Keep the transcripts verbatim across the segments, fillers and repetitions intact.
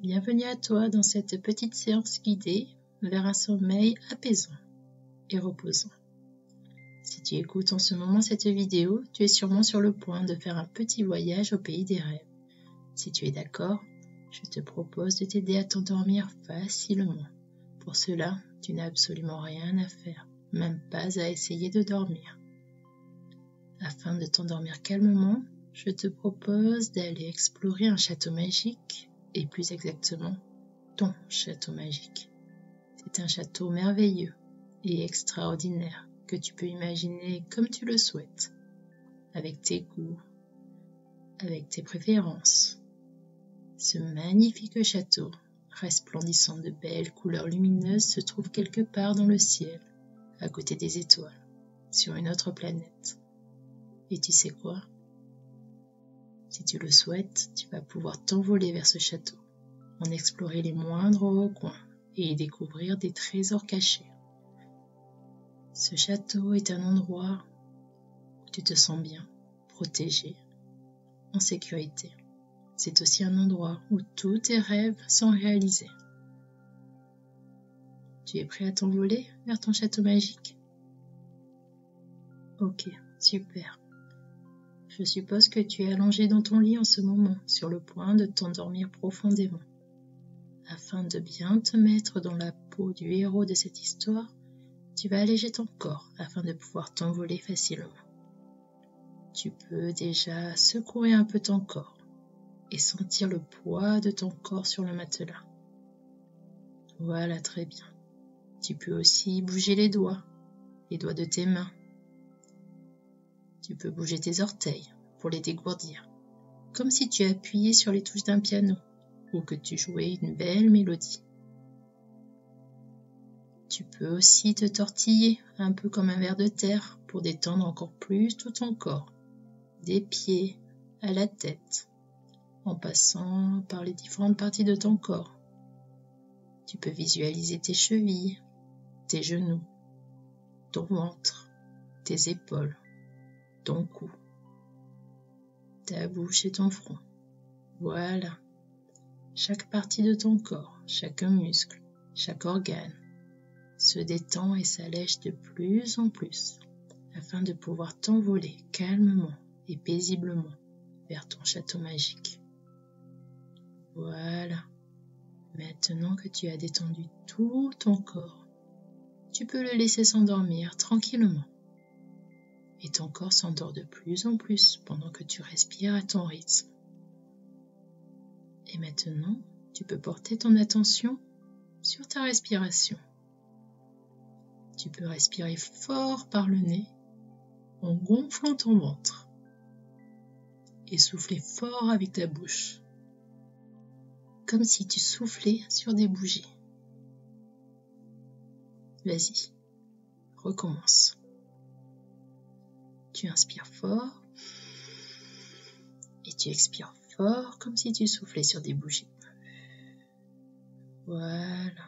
Bienvenue à toi dans cette petite séance guidée vers un sommeil apaisant et reposant. Si tu écoutes en ce moment cette vidéo, tu es sûrement sur le point de faire un petit voyage au pays des rêves. Si tu es d'accord, je te propose de t'aider à t'endormir facilement. Pour cela, tu n'as absolument rien à faire, même pas à essayer de dormir. Afin de t'endormir calmement, je te propose d'aller explorer un château magique, et plus exactement, ton château magique. C'est un château merveilleux et extraordinaire que tu peux imaginer comme tu le souhaites, avec tes goûts, avec tes préférences. Ce magnifique château, resplendissant de belles couleurs lumineuses, se trouve quelque part dans le ciel, à côté des étoiles, sur une autre planète. Et tu sais quoi? Si tu le souhaites, tu vas pouvoir t'envoler vers ce château, en explorer les moindres recoins et y découvrir des trésors cachés. Ce château est un endroit où tu te sens bien, protégé, en sécurité. C'est aussi un endroit où tous tes rêves sont réalisés. Tu es prêt à t'envoler vers ton château magique? Ok, super. Je suppose que tu es allongé dans ton lit en ce moment, sur le point de t'endormir profondément. Afin de bien te mettre dans la peau du héros de cette histoire, tu vas alléger ton corps afin de pouvoir t'envoler facilement. Tu peux déjà secouer un peu ton corps et sentir le poids de ton corps sur le matelas. Voilà, très bien. Tu peux aussi bouger les doigts, les doigts de tes mains. Tu peux bouger tes orteils pour les dégourdir, comme si tu appuyais sur les touches d'un piano ou que tu jouais une belle mélodie. Tu peux aussi te tortiller un peu comme un ver de terre pour détendre encore plus tout ton corps, des pieds à la tête, en passant par les différentes parties de ton corps. Tu peux visualiser tes chevilles, tes genoux, ton ventre, tes épaules, ton cou, ta bouche et ton front. Voilà. Chaque partie de ton corps, chaque muscle, chaque organe se détend et s'allège de plus en plus afin de pouvoir t'envoler calmement et paisiblement vers ton château magique. Voilà. Maintenant que tu as détendu tout ton corps, tu peux le laisser s'endormir tranquillement. Et ton corps s'endort de plus en plus pendant que tu respires à ton rythme. Et maintenant, tu peux porter ton attention sur ta respiration. Tu peux respirer fort par le nez en gonflant ton ventre et souffler fort avec ta bouche, comme si tu soufflais sur des bougies. Vas-y, recommence. Tu inspires fort et tu expires fort comme si tu soufflais sur des bougies. Voilà.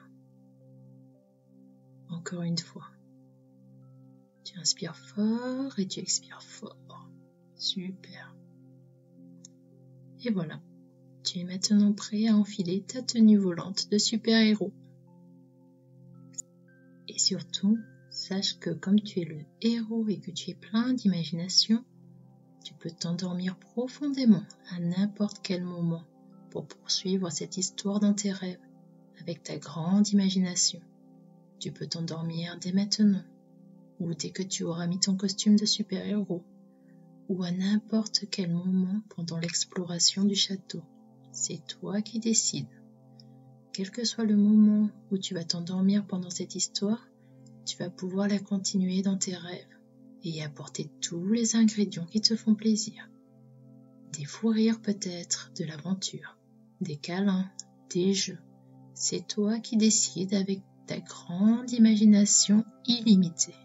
Encore une fois. Tu inspires fort et tu expires fort. Super. Et voilà. Tu es maintenant prêt à enfiler ta tenue volante de super-héros. Et surtout, sache que comme tu es le héros et que tu es plein d'imagination, tu peux t'endormir profondément à n'importe quel moment pour poursuivre cette histoire dans tes rêves avec ta grande imagination. Tu peux t'endormir dès maintenant, ou dès que tu auras mis ton costume de super-héros, ou à n'importe quel moment pendant l'exploration du château. C'est toi qui décides. Quel que soit le moment où tu vas t'endormir pendant cette histoire, tu vas pouvoir la continuer dans tes rêves et y apporter tous les ingrédients qui te font plaisir. Des fous rires peut-être, de l'aventure, des câlins, des jeux. C'est toi qui décides avec ta grande imagination illimitée.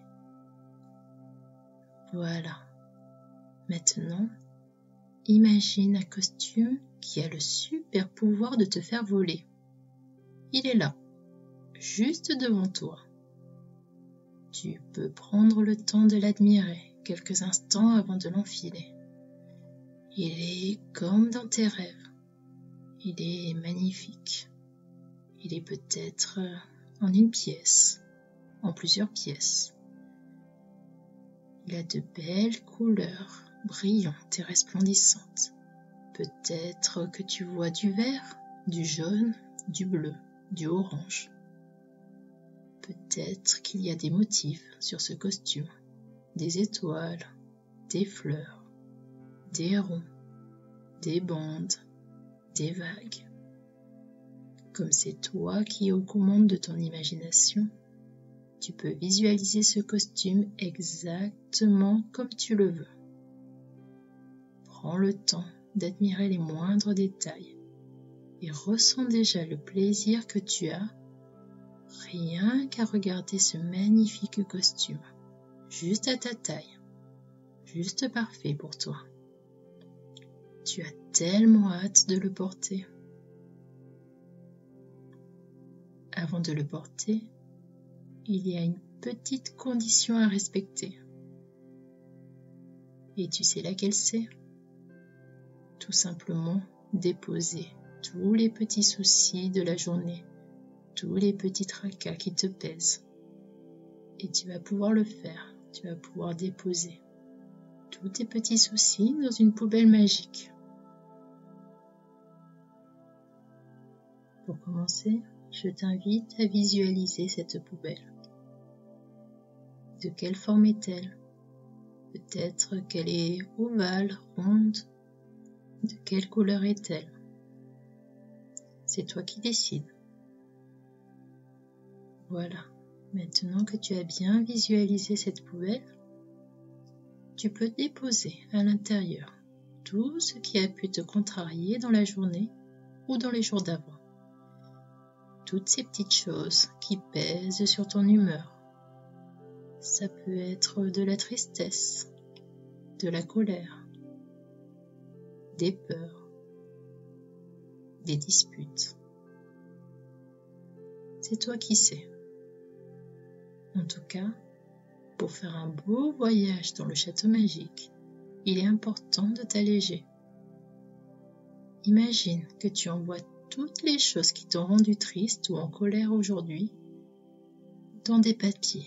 Voilà. Maintenant, imagine un costume qui a le super pouvoir de te faire voler. Il est là, juste devant toi. Tu peux prendre le temps de l'admirer quelques instants avant de l'enfiler. Il est comme dans tes rêves. Il est magnifique. Il est peut-être en une pièce, en plusieurs pièces. Il a de belles couleurs, brillantes et resplendissantes. Peut-être que tu vois du vert, du jaune, du bleu, du orange. Peut-être qu'il y a des motifs sur ce costume, des étoiles, des fleurs, des ronds, des bandes, des vagues. Comme c'est toi qui es aux commandes de ton imagination, tu peux visualiser ce costume exactement comme tu le veux. Prends le temps d'admirer les moindres détails et ressens déjà le plaisir que tu as rien qu'à regarder ce magnifique costume, juste à ta taille, juste parfait pour toi. Tu as tellement hâte de le porter. Avant de le porter, il y a une petite condition à respecter. Et tu sais laquelle c'est? Tout simplement déposer tous les petits soucis de la journée, tous les petits tracas qui te pèsent. Et tu vas pouvoir le faire, tu vas pouvoir déposer tous tes petits soucis dans une poubelle magique. Pour commencer, je t'invite à visualiser cette poubelle. De quelle forme est-elle? Peut-être qu'elle est ovale, ronde. De quelle couleur est-elle? C'est toi qui décides. Voilà, maintenant que tu as bien visualisé cette poubelle, tu peux déposer à l'intérieur tout ce qui a pu te contrarier dans la journée ou dans les jours d'avant. Toutes ces petites choses qui pèsent sur ton humeur. Ça peut être de la tristesse, de la colère, des peurs, des disputes. C'est toi qui sais. En tout cas, pour faire un beau voyage dans le château magique, il est important de t'alléger. Imagine que tu envoies toutes les choses qui t'ont rendu triste ou en colère aujourd'hui dans des papiers.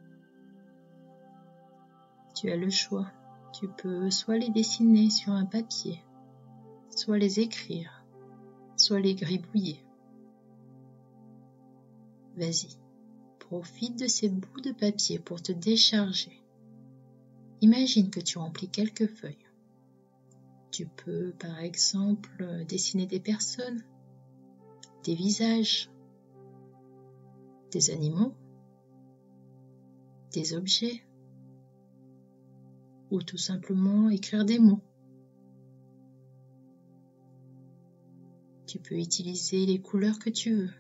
Tu as le choix. Tu peux soit les dessiner sur un papier, soit les écrire, soit les gribouiller. Vas-y, profite de ces bouts de papier pour te décharger. Imagine que tu remplis quelques feuilles. Tu peux, par exemple, dessiner des personnes, des visages, des animaux, des objets, ou tout simplement écrire des mots. Tu peux utiliser les couleurs que tu veux,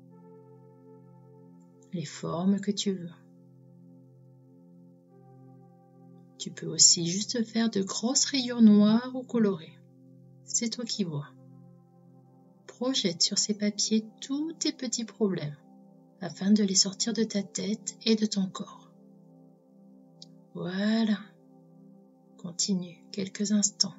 les formes que tu veux. Tu peux aussi juste faire de grosses rayures noires ou colorées. C'est toi qui vois. Projette sur ces papiers tous tes petits problèmes afin de les sortir de ta tête et de ton corps. Voilà. Continue quelques instants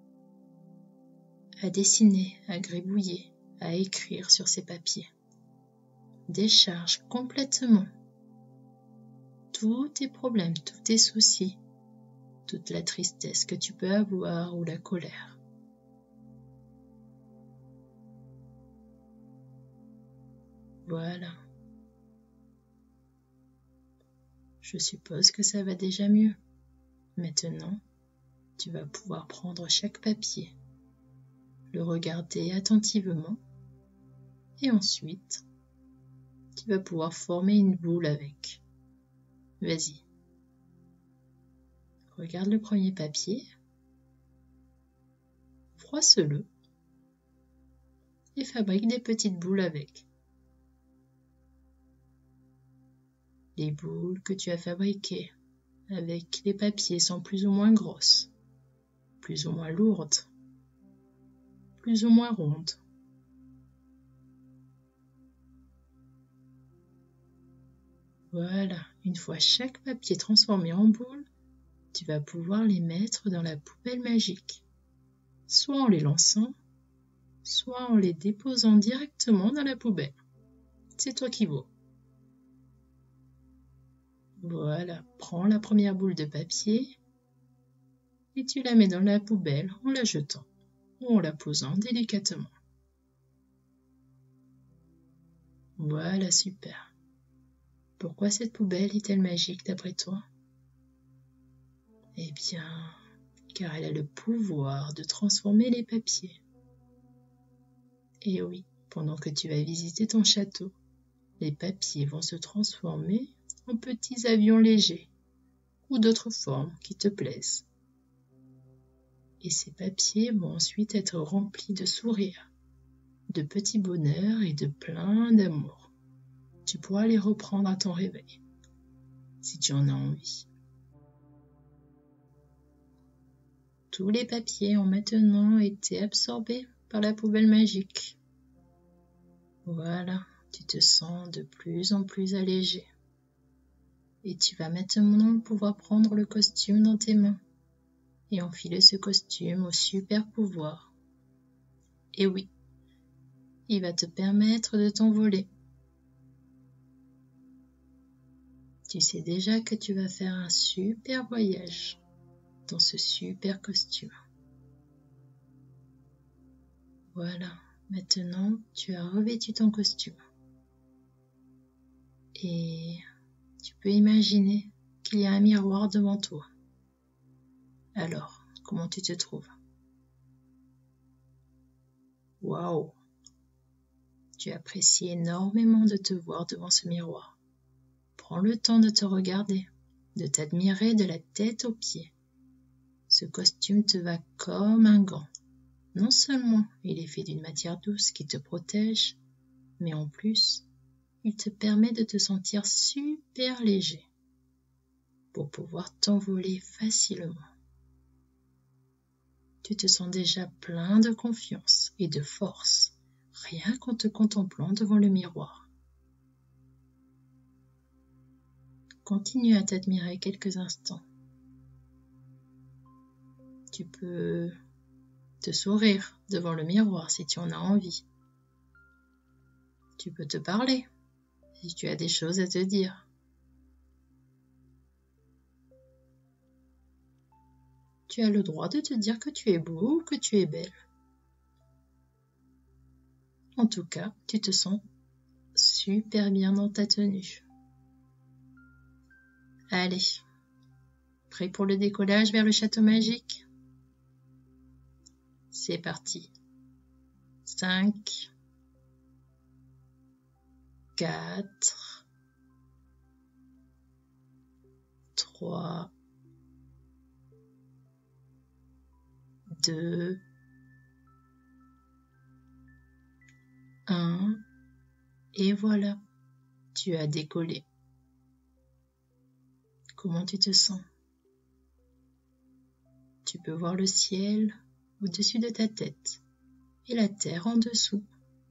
à dessiner, à gribouiller, à écrire sur ces papiers. Décharge complètement tous tes problèmes, tous tes soucis, toute la tristesse que tu peux avoir ou la colère. Voilà. Je suppose que ça va déjà mieux. Maintenant, tu vas pouvoir prendre chaque papier, le regarder attentivement et ensuite, tu vas pouvoir former une boule avec. Vas-y. Regarde le premier papier, froisse-le et fabrique des petites boules avec. Les boules que tu as fabriquées avec les papiers sont plus ou moins grosses, plus ou moins lourdes, plus ou moins rondes. Voilà, une fois chaque papier transformé en boule, tu vas pouvoir les mettre dans la poubelle magique, soit en les lançant, soit en les déposant directement dans la poubelle. C'est toi qui vois. Voilà, prends la première boule de papier et tu la mets dans la poubelle en la jetant ou en la posant délicatement. Voilà, super. Pourquoi cette poubelle est-elle magique d'après toi? Eh bien, car elle a le pouvoir de transformer les papiers. Et oui, pendant que tu vas visiter ton château, les papiers vont se transformer en petits avions légers ou d'autres formes qui te plaisent. Et ces papiers vont ensuite être remplis de sourires, de petits bonheurs et de plein d'amour. Tu pourras les reprendre à ton réveil, si tu en as envie. Tous les papiers ont maintenant été absorbés par la poubelle magique. Voilà, tu te sens de plus en plus allégé. Et tu vas maintenant pouvoir prendre le costume dans tes mains et enfiler ce costume au super pouvoir. Et oui, il va te permettre de t'envoler. Tu sais déjà que tu vas faire un super voyage dans ce super costume. Voilà, maintenant tu as revêtu ton costume. Et tu peux imaginer qu'il y a un miroir devant toi. Alors, comment tu te trouves? Waouh! Tu apprécies énormément de te voir devant ce miroir. Prends le temps de te regarder, de t'admirer de la tête aux pieds. Ce costume te va comme un gant. Non seulement il est fait d'une matière douce qui te protège, mais en plus, il te permet de te sentir super léger pour pouvoir t'envoler facilement. Tu te sens déjà plein de confiance et de force, rien qu'en te contemplant devant le miroir. Continue à t'admirer quelques instants. Tu peux te sourire devant le miroir si tu en as envie. Tu peux te parler si tu as des choses à te dire. Tu as le droit de te dire que tu es beau ou que tu es belle. En tout cas, tu te sens super bien dans ta tenue. Allez, prêt pour le décollage vers le château magique? C'est parti. cinq, quatre, trois, deux, un, et voilà, tu as décollé. Comment tu te sens? Tu peux voir le ciel au-dessus de ta tête et la terre en dessous.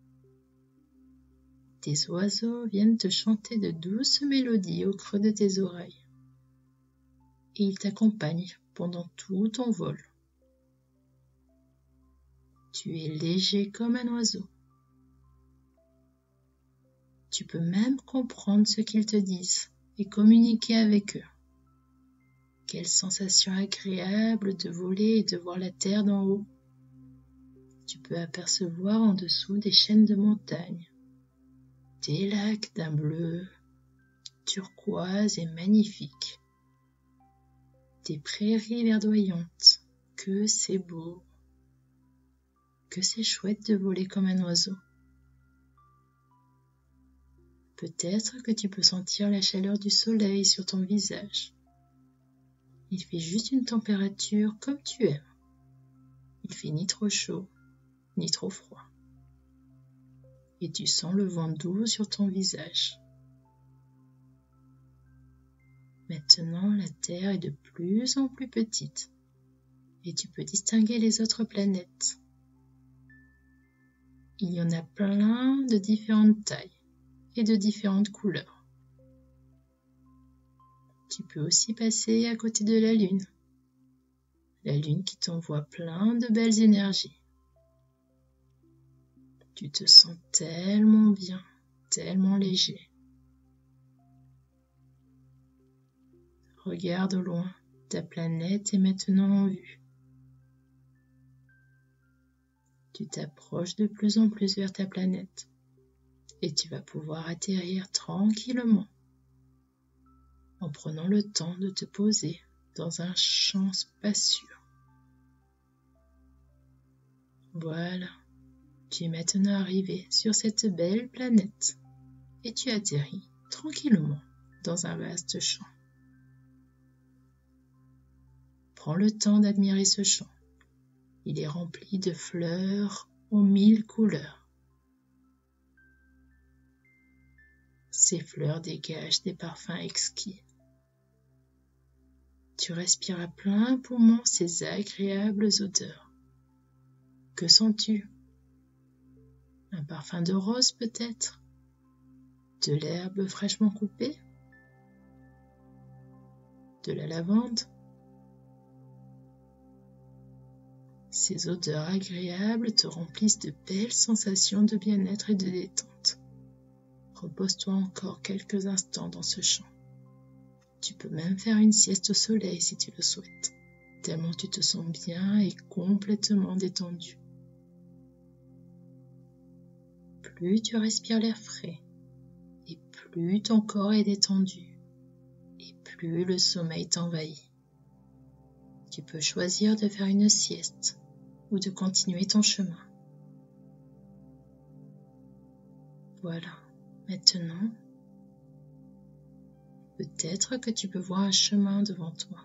Tes oiseaux viennent te chanter de douces mélodies au creux de tes oreilles. Et ils t'accompagnent pendant tout ton vol. Tu es léger comme un oiseau. Tu peux même comprendre ce qu'ils te disent et communiquer avec eux. Quelle sensation agréable de voler et de voir la terre d'en haut. Tu peux apercevoir en dessous des chaînes de montagnes, des lacs d'un bleu turquoise et magnifique, des prairies verdoyantes. Que c'est beau, que c'est chouette de voler comme un oiseau. Peut-être que tu peux sentir la chaleur du soleil sur ton visage. Il fait juste une température comme tu aimes. Il fait ni trop chaud, ni trop froid. Et tu sens le vent doux sur ton visage. Maintenant, la Terre est de plus en plus petite et tu peux distinguer les autres planètes. Il y en a plein de différentes tailles et de différentes couleurs. Tu peux aussi passer à côté de la Lune. La Lune qui t'envoie plein de belles énergies. Tu te sens tellement bien, tellement léger. Regarde au loin, ta planète est maintenant en vue. Tu t'approches de plus en plus vers ta planète et tu vas pouvoir atterrir tranquillement en prenant le temps de te poser dans un champ spacieux. Voilà, tu es maintenant arrivé sur cette belle planète et tu atterris tranquillement dans un vaste champ. Prends le temps d'admirer ce champ. Il est rempli de fleurs aux mille couleurs. Ces fleurs dégagent des parfums exquis. Tu respires à plein poumon ces agréables odeurs. Que sens-tu? Un parfum de rose peut-être? De l'herbe fraîchement coupée? De la lavande? Ces odeurs agréables te remplissent de belles sensations de bien-être et de détente. Repose-toi encore quelques instants dans ce champ. Tu peux même faire une sieste au soleil si tu le souhaites, tellement tu te sens bien et complètement détendu. Plus tu respires l'air frais, et plus ton corps est détendu, et plus le sommeil t'envahit. Tu peux choisir de faire une sieste ou de continuer ton chemin. Voilà, maintenant, peut-être que tu peux voir un chemin devant toi.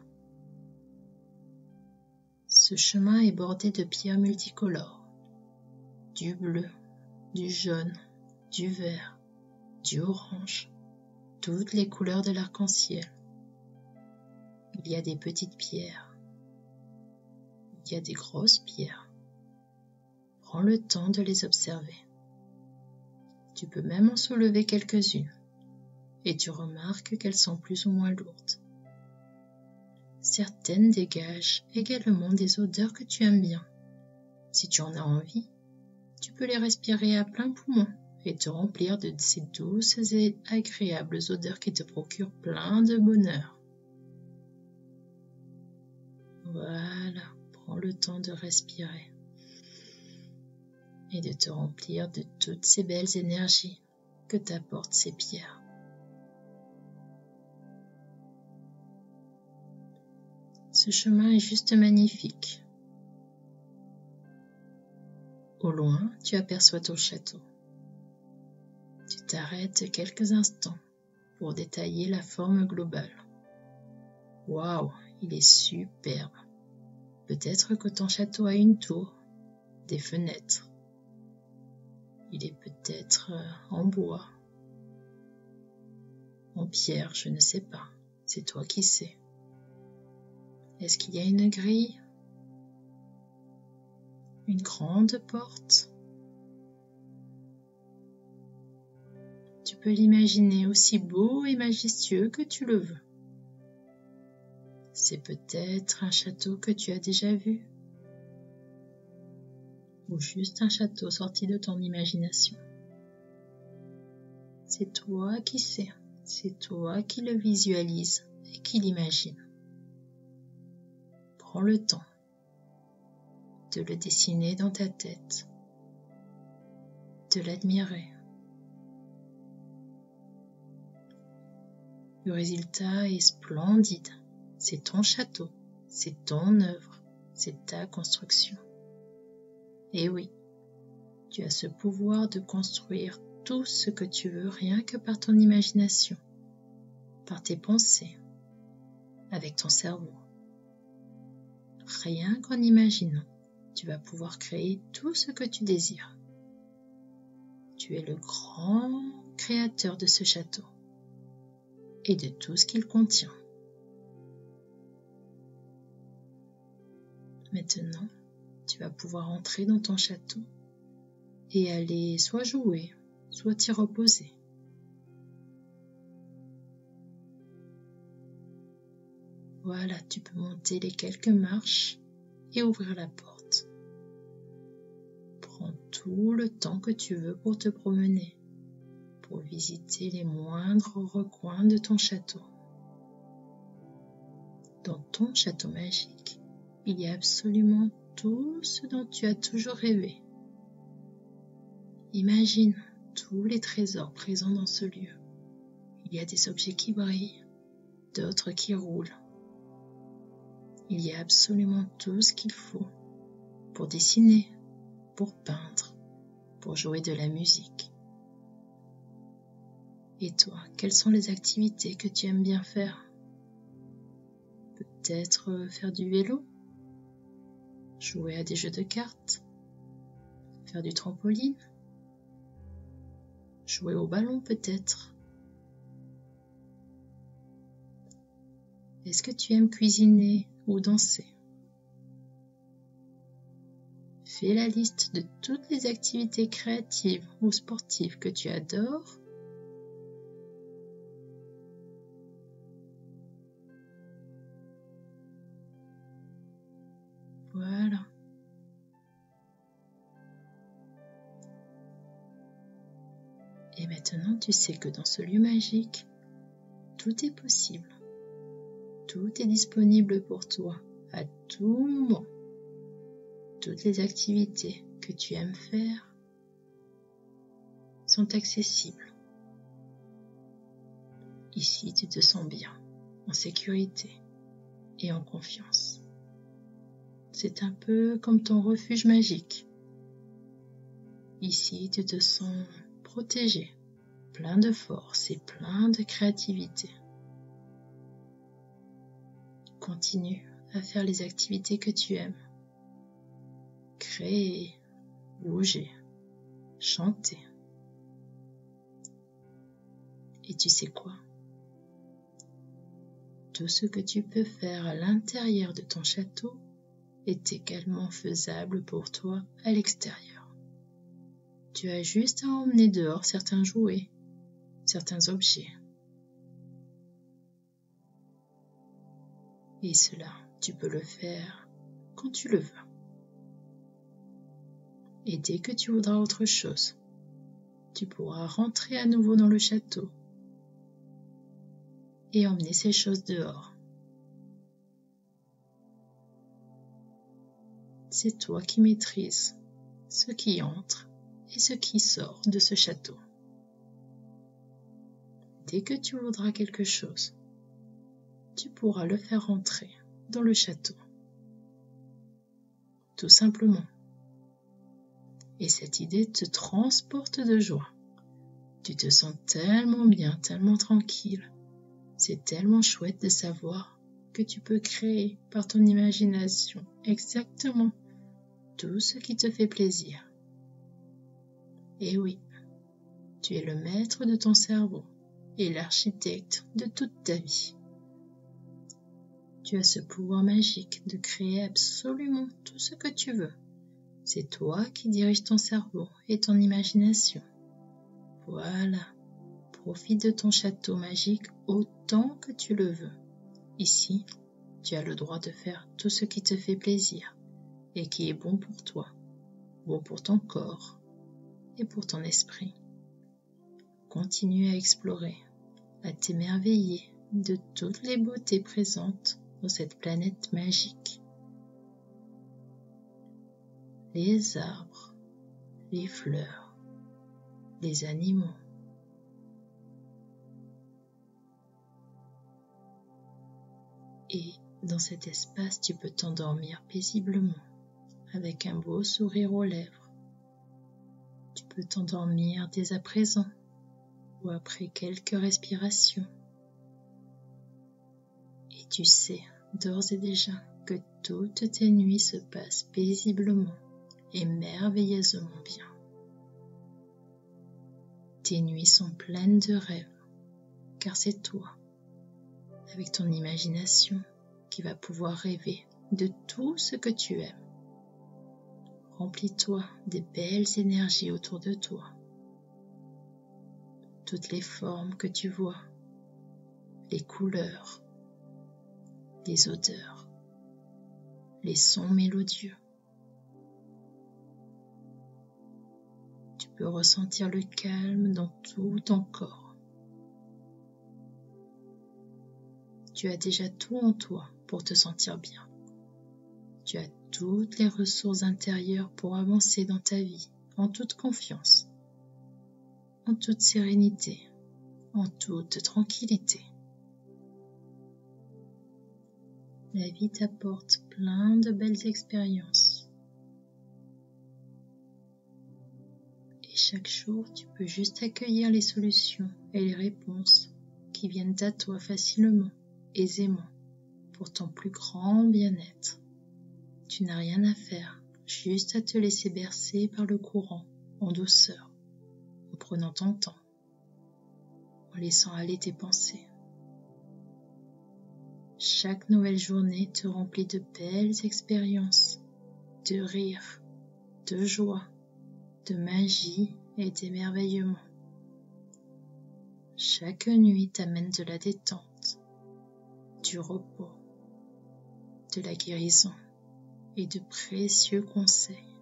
Ce chemin est bordé de pierres multicolores, du bleu, du jaune, du vert, du orange, toutes les couleurs de l'arc-en-ciel. Il y a des petites pierres. Il y a des grosses pierres. Prends le temps de les observer. Tu peux même en soulever quelques-unes et tu remarques qu'elles sont plus ou moins lourdes. Certaines dégagent également des odeurs que tu aimes bien. Si tu en as envie, tu peux les respirer à plein poumon et te remplir de ces douces et agréables odeurs qui te procurent plein de bonheur. Voilà. Prends le temps de respirer et de te remplir de toutes ces belles énergies que t'apportent ces pierres. Ce chemin est juste magnifique. Au loin, tu aperçois ton château. Tu t'arrêtes quelques instants pour détailler la forme globale. Waouh, il est superbe! Peut-être que ton château a une tour, des fenêtres. Il est peut-être en bois, en pierre, je ne sais pas. C'est toi qui sais. Est-ce qu'il y a une grille? Une grande porte? Tu peux l'imaginer aussi beau et majestueux que tu le veux. C'est peut-être un château que tu as déjà vu, ou juste un château sorti de ton imagination. C'est toi qui sais, c'est toi qui le visualise et qui l'imagine. Prends le temps de le dessiner dans ta tête, de l'admirer. Le résultat est splendide. C'est ton château, c'est ton œuvre, c'est ta construction. Et oui, tu as ce pouvoir de construire tout ce que tu veux rien que par ton imagination, par tes pensées, avec ton cerveau. Rien qu'en imaginant, tu vas pouvoir créer tout ce que tu désires. Tu es le grand créateur de ce château et de tout ce qu'il contient. Maintenant, tu vas pouvoir entrer dans ton château et aller soit jouer, soit t'y reposer. Voilà, tu peux monter les quelques marches et ouvrir la porte. Prends tout le temps que tu veux pour te promener, pour visiter les moindres recoins de ton château. Dans ton château magique, il y a absolument tout ce dont tu as toujours rêvé. Imagine tous les trésors présents dans ce lieu. Il y a des objets qui brillent, d'autres qui roulent. Il y a absolument tout ce qu'il faut pour dessiner, pour peindre, pour jouer de la musique. Et toi, quelles sont les activités que tu aimes bien faire? Peut-être faire du vélo, jouer à des jeux de cartes, faire du trampoline, jouer au ballon peut-être. Est-ce que tu aimes cuisiner ou danser? Fais la liste de toutes les activités créatives ou sportives que tu adores. Voilà. Et maintenant, tu sais que dans ce lieu magique, tout est possible. Tout est disponible pour toi à tout moment. Toutes les activités que tu aimes faire sont accessibles. Ici, tu te sens bien, en sécurité et en confiance. C'est un peu comme ton refuge magique. Ici, tu te sens protégé, plein de force et plein de créativité. Continue à faire les activités que tu aimes. Créer, bouger, chanter. Et tu sais quoi? Tout ce que tu peux faire à l'intérieur de ton château est également faisable pour toi à l'extérieur. Tu as juste à emmener dehors certains jouets, certains objets. Et cela, tu peux le faire quand tu le veux. Et dès que tu voudras autre chose, tu pourras rentrer à nouveau dans le château et emmener ces choses dehors. C'est toi qui maîtrises ce qui entre et ce qui sort de ce château. Dès que tu voudras quelque chose, tu pourras le faire entrer dans le château. Tout simplement. Et cette idée te transporte de joie. Tu te sens tellement bien, tellement tranquille. C'est tellement chouette de savoir que tu peux créer par ton imagination exactement tout ce qui te fait plaisir. Et oui, tu es le maître de ton cerveau et l'architecte de toute ta vie. Tu as ce pouvoir magique de créer absolument tout ce que tu veux. C'est toi qui diriges ton cerveau et ton imagination. Voilà, profite de ton château magique autant que tu le veux. Ici, tu as le droit de faire tout ce qui te fait plaisir et qui est bon pour toi, bon pour ton corps et pour ton esprit. Continue à explorer, à t'émerveiller de toutes les beautés présentes dans cette planète magique. Les arbres, les fleurs, les animaux. Et dans cet espace, tu peux t'endormir paisiblement avec un beau sourire aux lèvres. Tu peux t'endormir dès à présent ou après quelques respirations. Et tu sais d'ores et déjà que toutes tes nuits se passent paisiblement et merveilleusement bien. Tes nuits sont pleines de rêves, car c'est toi, avec ton imagination, qui va pouvoir rêver de tout ce que tu aimes. Remplis-toi des belles énergies autour de toi. Toutes les formes que tu vois, les couleurs, les odeurs, les sons mélodieux. peux ressentir le calme dans tout ton corps. Tu as déjà tout en toi pour te sentir bien. Tu as toutes les ressources intérieures pour avancer dans ta vie en toute confiance, en toute sérénité, en toute tranquillité. La vie t'apporte plein de belles expériences. Et chaque jour, tu peux juste accueillir les solutions et les réponses qui viennent à toi facilement, aisément, pour ton plus grand bien-être. Tu n'as rien à faire, juste à te laisser bercer par le courant, en douceur, en prenant ton temps, en laissant aller tes pensées. Chaque nouvelle journée te remplit de belles expériences, de rire, de joie, de magie et d'émerveillement. Chaque nuit t'amène de la détente, du repos, de la guérison et de précieux conseils.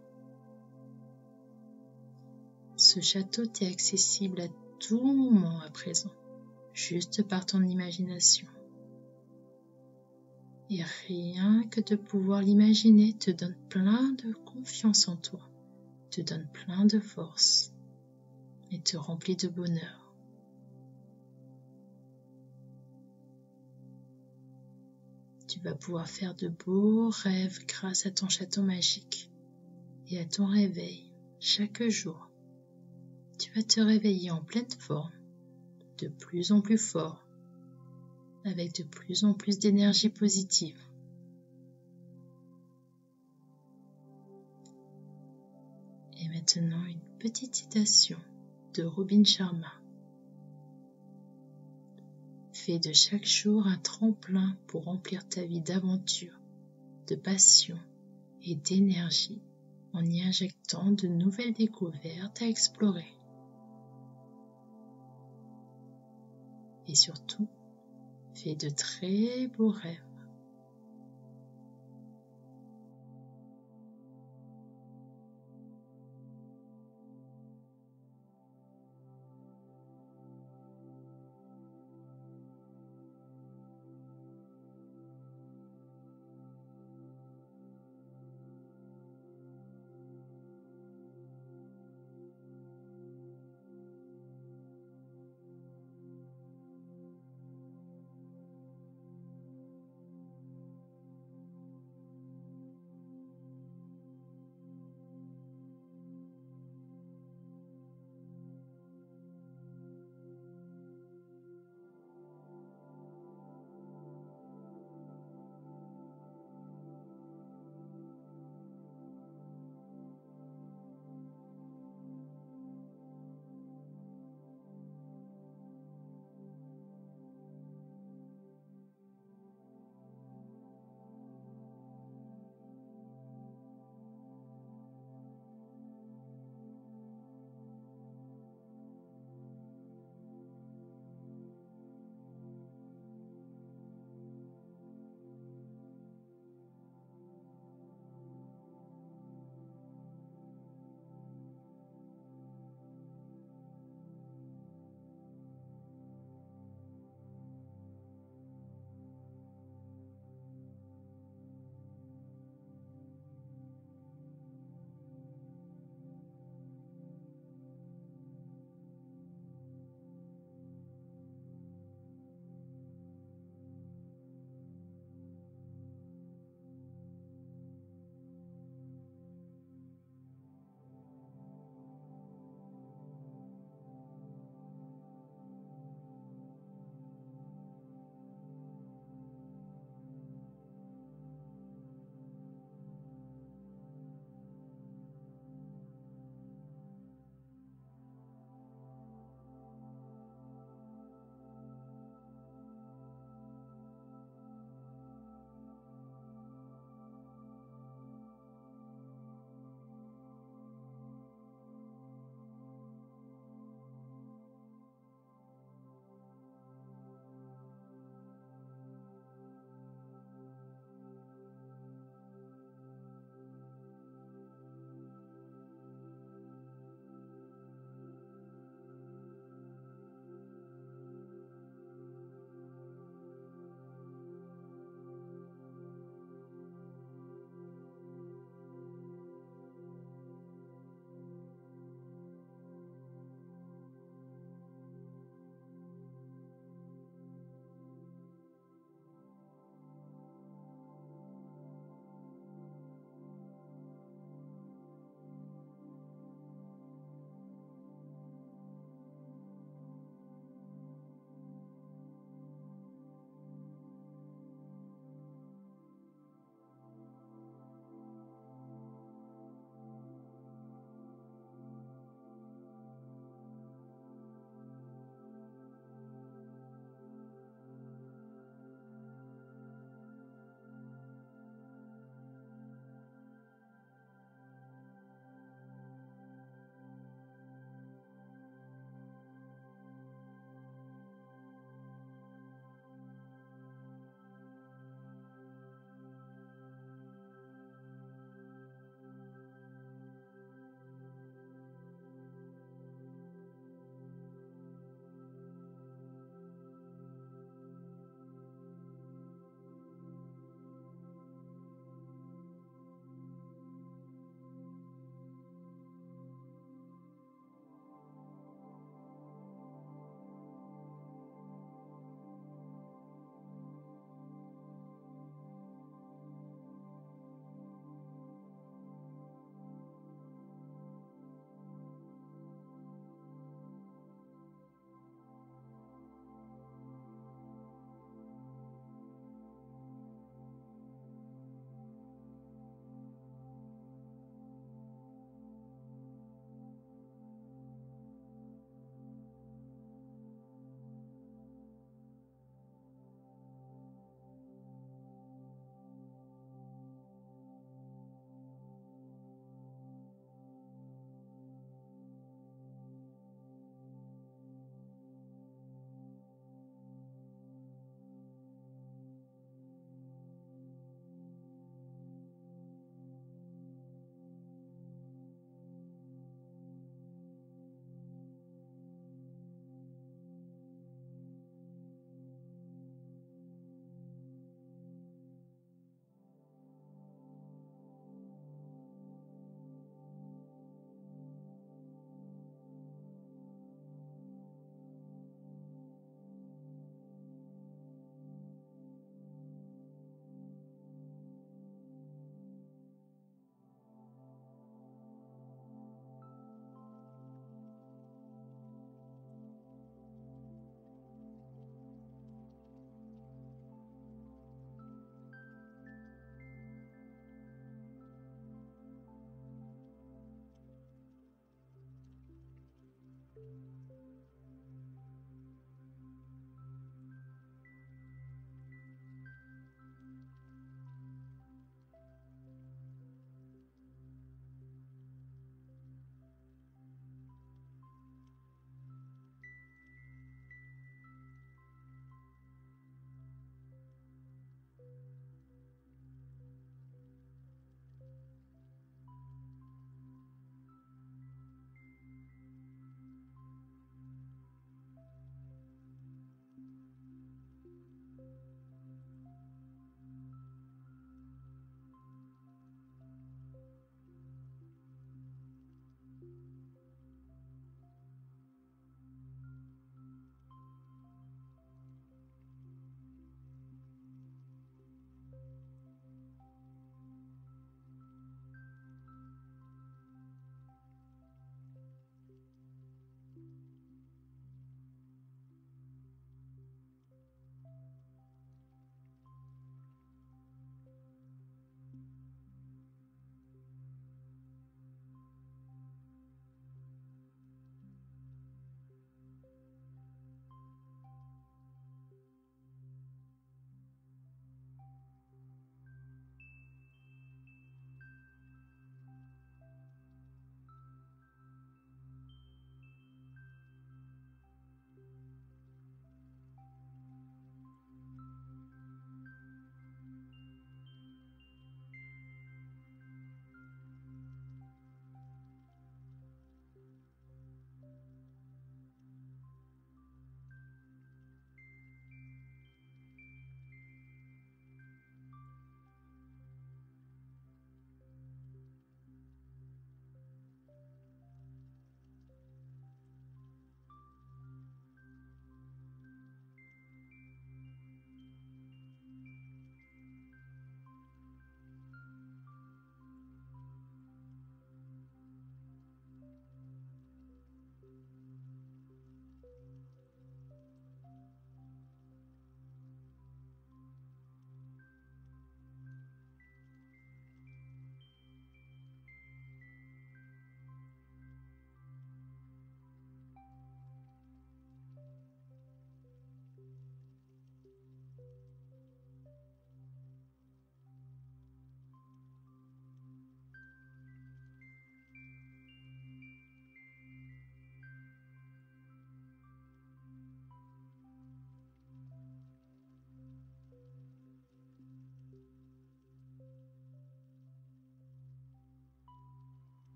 Ce château t'est accessible à tout moment à présent, juste par ton imagination. Et rien que de pouvoir l'imaginer te donne plein de confiance en toi, te donne plein de force et te remplit de bonheur. Tu vas pouvoir faire de beaux rêves grâce à ton château magique et à ton réveil chaque jour. Tu vas te réveiller en pleine forme, de plus en plus fort, avec de plus en plus d'énergie positive. Et maintenant, une petite citation de Robin Sharma. Fais de chaque jour un tremplin pour remplir ta vie d'aventures, de passion et d'énergie en y injectant de nouvelles découvertes à explorer. Et surtout, fais de très beaux rêves.